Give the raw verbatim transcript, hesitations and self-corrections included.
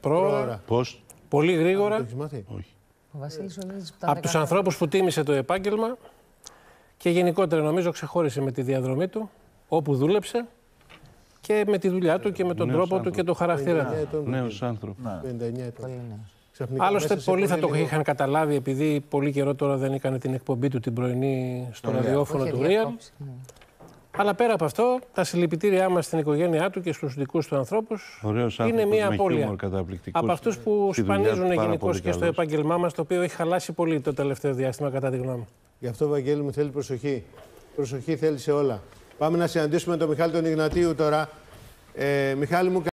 Πρόωρα. Πώς? Πολύ γρήγορα. Το έχεις μάθει? Όχι. Από τους ανθρώπους που τίμησε το επάγγελμα και γενικότερα νομίζω ξεχώρισε με τη διαδρομή του, όπου δούλεψε και με τη δουλειά του και με τον Νέος τρόπο άνθρωπο. του και το χαρακτήρα του. Νέος άνθρωπος. πενήντα εννέα ετών. Άλλωστε, πολλοί θα το είχαν καταλάβει, επειδή πολύ καιρό τώρα δεν έκανε την εκπομπή του την πρωινή στο ραδιόφωνο του Real. Αλλά πέρα από αυτό, τα συλληπιτήριά μας στην οικογένειά του και στους δικούς του ανθρώπους είναι μια απώλεια. Από αυτούς που σπανίζουν γενικώς και στο επάγγελμά μας, το οποίο έχει χαλάσει πολύ το τελευταίο διάστημα, κατά τη γνώμη μου. Γι' αυτό, Βαγγέλη μου, θέλει προσοχή. Προσοχή θέλει σε όλα. Πάμε να συναντήσουμε τον Μιχάλη τον Ιγνατίου τώρα. Ε, Μιχάλη μου,